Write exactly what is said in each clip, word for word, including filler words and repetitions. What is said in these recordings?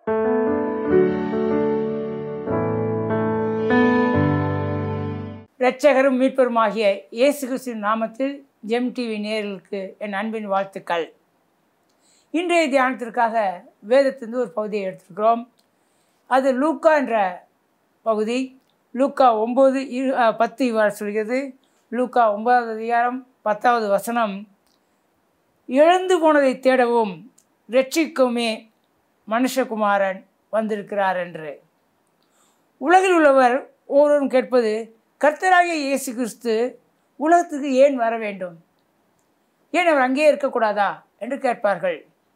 இரட்சகரும் மீட்பருமாகிய இயேசு கிறிஸ்துவின் நாமத்தில் ஜெம் டிவி நேயர்களுக்கு என் அன்பின் வாழ்த்துக்கள். இன்றைய தியானத்திற்காக வேதத்திலிருந்து ஒரு பகுதியை எடுத்திருக்கிறோம். அது லூக்கா என்ற பகுதி. லூக்கா ஒம்பது இரு பத்து இவ்வாறு சொல்கிறது. லூக்கா ஒன்பதாவது அதிகாரம் பத்தாவது வசனம், இழந்து போனதை தேடவும் இரட்சிக்குமே மனுஷகுமாரன் வந்திருக்கிறார் என்று. உலகில் உள்ளவர் ஒவ்வொருவரும் கேட்பது, கர்த்தராகிய இயேசு கிறிஸ்து உலகத்துக்கு ஏன் வர வேண்டும், ஏன் அவர் அங்கேயே இருக்கக்கூடாதா என்று கேட்பார்கள்.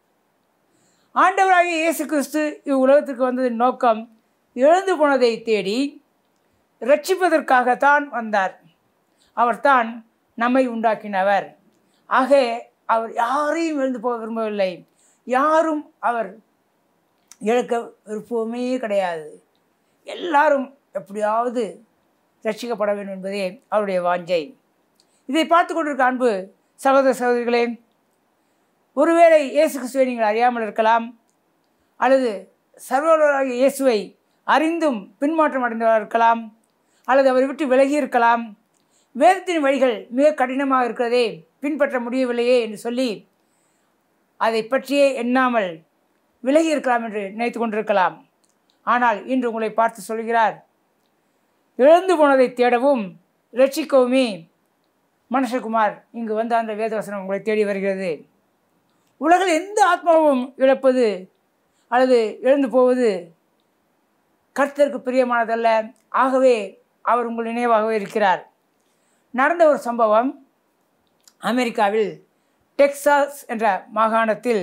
ஆண்டவராகிய இயேசு கிறிஸ்து இவ்வுலகத்துக்கு வந்ததின் நோக்கம் இழந்து போனதை தேடி ரட்சிப்பதற்காகத்தான் வந்தார். அவர்தான் நம்மை உண்டாக்கினவர். ஆக அவர் யாரையும் இழந்து போக விரும்பவில்லை. யாரும் அவர் இழக்க விருப்பமே கிடையாது. எல்லாரும் எப்படியாவது ரட்சிக்கப்பட வேண்டும் என்பதே அவருடைய வாஞ்சை. இதை பார்த்து கொண்டிருக்க அன்பு சகோதர சகோதரிகளே, ஒருவேளை இயேசு கிறிஸ்துவை நீங்கள் அறியாமல் இருக்கலாம், அல்லது சர்வலோகராகிய இயேசுவை அறிந்தும் பின்மாற்றம் அடைந்தவராக இருக்கலாம், அல்லது அவரை விட்டு விலகி இருக்கலாம். வேதத்தின் வழிகள் மிக கடினமாக இருக்கிறதே, பின்பற்ற முடியவில்லையே என்று சொல்லி அதை பற்றியே எண்ணாமல் விலகி இருக்கலாம் என்று நினைத்து கொண்டிருக்கலாம். ஆனால் இன்று உங்களை பார்த்து சொல்கிறார், இழந்து போனதை தேடவும் இரட்சிக்கவுமே மனுஷகுமார் இங்கு வந்த அந்த வேதவசனம் உங்களை தேடி வருகிறது. உலகில் எந்த ஆத்மாவும் இழப்பது அல்லது இழந்து போவது கர்த்தருக்கு பிரியமானதல்ல. ஆகவே அவர் உங்கள் நினைவாகவே இருக்கிறார். நடந்த ஒரு சம்பவம், அமெரிக்காவில் டெக்சாஸ் என்ற மாகாணத்தில்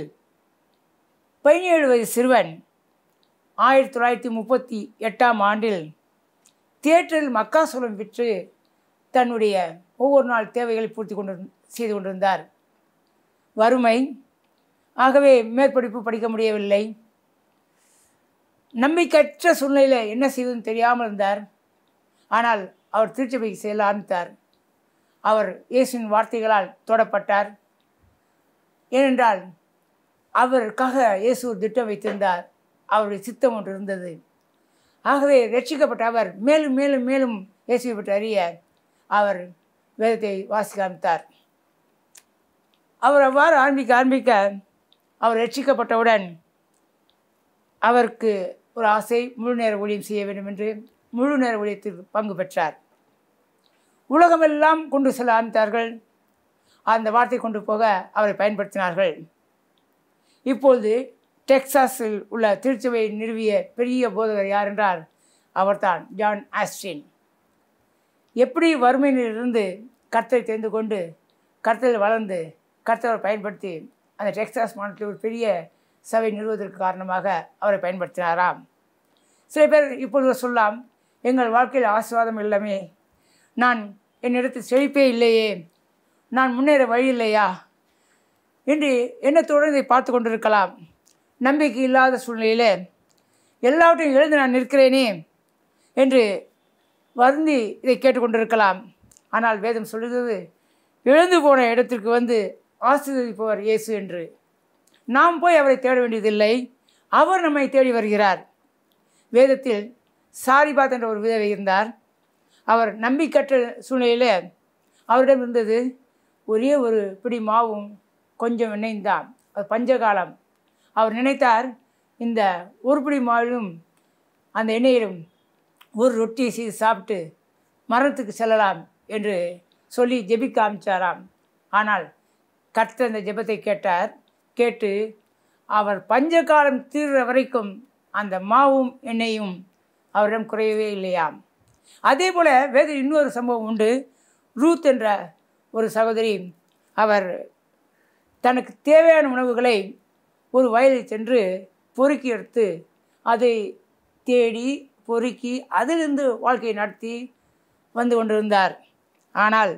பதினேழு வயது சிறுவன் ஆயிரத்தி தொள்ளாயிரத்தி முப்பத்தி எட்டாம் ஆண்டில் தியேட்டரில் மக்காசோளம் விற்று தன்னுடைய ஒவ்வொரு நாள் தேவைகளை பூர்த்தி கொண்டு செய்து கொண்டிருந்தார். வறுமை, ஆகவே மேற்படிப்பு படிக்க முடியவில்லை. நம்பிக்கையற்ற சூழ்நிலையில் என்ன செய்வதுன்னு தெரியாமல் இருந்தார். ஆனால் அவர் திருச்சபைக்கு செல்ல ஆரம்பித்தார். அவர் இயேசுவின் வார்த்தைகளால் தொடப்பட்டார். ஏனென்றால் அவருக்காக இயேசு ஒரு திட்டம் வைத்திருந்தார். அவருடைய சித்தம் ஒன்று இருந்தது. ஆகவே ரட்சிக்கப்பட்ட அவர் மேலும் மேலும் மேலும் இயேசுவை பற்றி அறிய அவர் வேதத்தை வாசிக்க ஆரம்பித்தார். அவர் அவ்வாறு ஆரம்பிக்க ஆரம்பிக்க அவர் ரட்சிக்கப்பட்டவுடன் அவருக்கு ஒரு ஆசை, முழு நேர ஊழியம் செய்ய வேண்டும் என்று முழு நேர ஊழியத்தில் பங்கு பெற்றார். உலகமெல்லாம் கொண்டு செல்ல ஆரம்பித்தார்கள். அந்த வார்த்தை கொண்டு போக அவரை பயன்படுத்தினார்கள். இப்பொழுது டெக்சாஸில் உள்ள திருச்சபையை நிறுவிய பெரிய போதகர் யார் என்றால் அவர்தான் ஜான் ஆஸ்டின். எப்படி வறுமையிலிருந்து கர்த்தரை தெரிந்து கொண்டு கர்த்தரில் வளர்ந்து கர்த்தரை பயன்படுத்தி அந்த டெக்சாஸ் மாநிலத்தில் ஒரு பெரிய சபை நிறுவுவதற்கு காரணமாக அவரை பயன்படுத்தினாராம். சில பேர் இப்பொழுது சொல்லலாம், எங்கள் வாழ்க்கையில் ஆசீர்வாதம் இல்லமே, நான் என்னிடத்தில் செழிப்பே இல்லையே, நான் முன்னேற வழி இல்லையா என்று எண்ணத்தோடு இதை பார்த்து கொண்டிருக்கலாம். நம்பிக்கை இல்லாத சூழ்நிலையில் எல்லாவற்றையும் இழந்து நான் நிற்கிறேனே என்று வருந்தி இதை கேட்டுக்கொண்டிருக்கலாம். ஆனால் வேதம் சொல்கிறது, இழந்து போன இடத்திற்கு வந்து ஆசீர்வதிப்பவர் இயேசு என்று. நாம் போய் அவரை தேட வேண்டியதில்லை, அவர் நம்மை தேடி வருகிறார். வேதத்தில் சாரிபாத் என்ற ஒரு விதவை இருந்தார். அவர் நம்பிக்கற்ற சூழ்நிலையில் அவரிடம் இருந்தது ஒரே ஒரு பிடி மாவும் கொஞ்சம் எண்ணெயும் தான். அது பஞ்சகாலம். அவர் நினைத்தார், இந்த ஒரு பிடி மாவிலும் அந்த எண்ணெயிலும் ஒரு ரொட்டியை செய்து சாப்பிட்டு மரணத்துக்கு செல்லலாம் என்று சொல்லி ஜெபிக்க ஆரம்பித்தாராம். ஆனால் கர்த்தர் அந்த ஜெபத்தை கேட்டார். கேட்டு அவர் பஞ்சகாலம் தீர்ற வரைக்கும் அந்த மாவும் எண்ணெயும் அவரிடம் குறையவே இல்லையாம். அதே போல் வேத இன்னொரு சம்பவம் உண்டு. ரூத் என்ற ஒரு சகோதரி, அவர் தனக்கு தேவையான உணவுகளை ஒரு வயலில் சென்று பொறுக்கி எடுத்து அதை தேடி பொறுக்கி அதிலிருந்து வாழ்க்கையை நடத்தி வந்து கொண்டிருந்தார். ஆனால்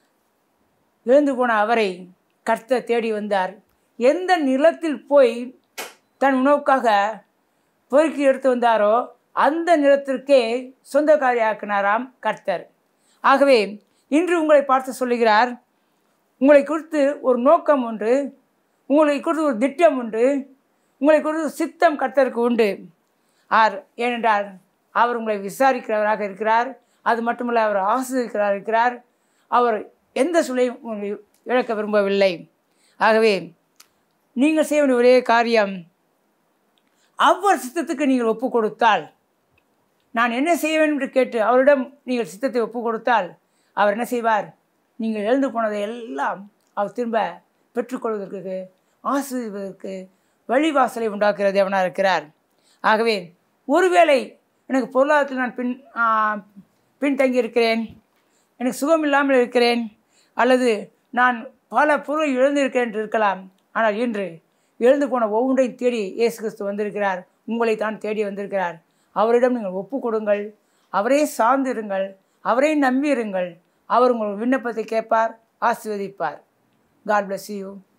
இழந்து போன அவரை கர்த்தர் தேடி வந்தார். எந்த நிலத்தில் போய் தன் உணவுக்காக பொறுக்கி எடுத்து வந்தாரோ அந்த நிலத்திற்கே சொந்தக்காரியாக்கினாராம் கர்த்தர். ஆகவே இன்று உங்களை பார்த்து சொல்லுகிறார், உங்களை குறித்து ஒரு நோக்கம் உண்டு, உங்களை குறித்து ஒரு திட்டம் உண்டு, உங்களை குறித்து சித்தம் கர்த்தருக்கு உண்டு. ஆர் ஏனென்றால் அவர் உங்களை விசாரிக்கிறவராக இருக்கிறார். அது மட்டுமல்ல, அவர் ஆசீர்வதிக்கிறவராக இருக்கிறார். அவர் எந்த சூழலையும் உங்களை இழக்க விரும்பவில்லை. ஆகவே நீங்கள் செய்ய வேண்டிய ஒரே காரியம், அவர் சித்தத்துக்கு நீங்கள் ஒப்பு கொடுத்தால், நான் என்ன செய்ய வேண்டும் என்று கேட்டு அவரிடம் நீங்கள் சித்தத்தை ஒப்பு கொடுத்தால், அவர் என்ன செய்வார்? நீங்கள் எழுந்து போனதை எல்லாம் அவர் திரும்ப பெற்றுக்கொள்வதற்கு, ஆசீர்வதிப்பதற்கு வழிவாசலை உண்டாக்குற தேவனாக இருக்கிறார். ஆகவே ஒருவேளை எனக்கு பொருளாதாரத்தில் நான் பின் பின்தங்கி இருக்கிறேன், எனக்கு சுகம் இல்லாமல் இருக்கிறேன், அல்லது நான் பல பொருளை இழந்திருக்கிறேன் என்று இருக்கலாம். ஆனால் இன்று எழுந்து போன ஒவ்வொன்றையும் தேடி இயேசு கிறிஸ்து வந்திருக்கிறார். உங்களை தான் தேடி வந்திருக்கிறார். அவரிடம் நீங்கள் ஒப்பு கொடுங்கள், அவரே சார்ந்திருங்கள், அவரே நம்பியிருங்கள். அவர் உங்கள் விண்ணப்பத்தை கேட்பார், ஆசீர்வதிப்பார். God bless you.